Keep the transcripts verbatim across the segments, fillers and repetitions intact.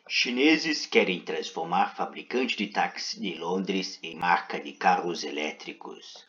Chineses querem transformar fabricante de táxi de Londres em marca de carros elétricos.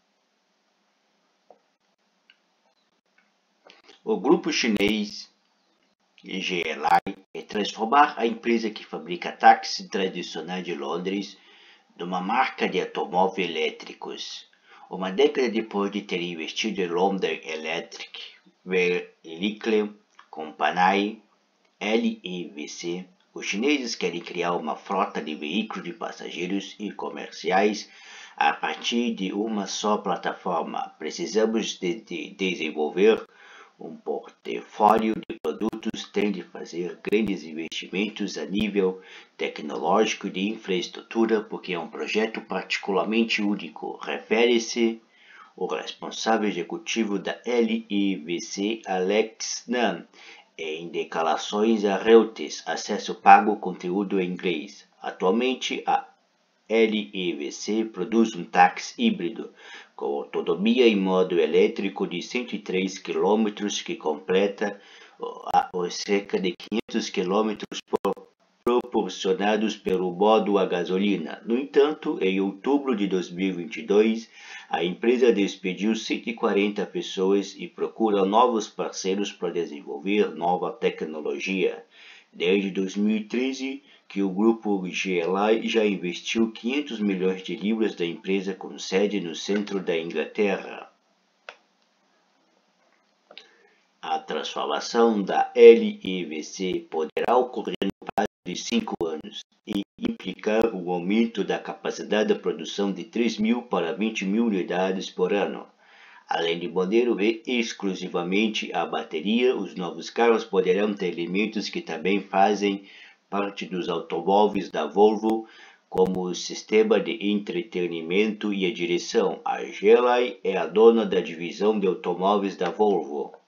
O grupo chinês G L I quer transformar a empresa que fabrica táxis tradicionais de Londres numa marca de automóveis elétricos. Uma década depois de ter investido em London Electric Vehicle Company L E V C, os chineses querem criar uma frota de veículos de passageiros e comerciais a partir de uma só plataforma. Precisamos de, de desenvolver um portfólio de produtos, tem de fazer grandes investimentos a nível tecnológico e de infraestrutura, porque é um projeto particularmente único, refere-se o responsável executivo da L E V C, Alex Nam, em declarações a Reuters, acesso pago, conteúdo em inglês. Atualmente, a L E V C produz um táxi híbrido com autonomia em modo elétrico de cento e três quilômetros que completa os cerca de quinhentos quilômetros proporcionados pelo modo a gasolina. No entanto, em outubro de dois mil e vinte e dois, a empresa despediu cento e quarenta pessoas e procura novos parceiros para desenvolver nova tecnologia. Desde dois mil e treze, que o grupo G L I já investiu quinhentos milhões de libras da empresa com sede no centro da Inglaterra. A transformação da L E V C poderá ocorrer no prazo de cinco anos e implicar um aumento da capacidade de produção de três mil para vinte mil unidades por ano. Além de modelo V exclusivamente a bateria, os novos carros poderão ter elementos que também fazem parte dos automóveis da Volvo, como o sistema de entretenimento e a direção. A G L I é a dona da divisão de automóveis da Volvo.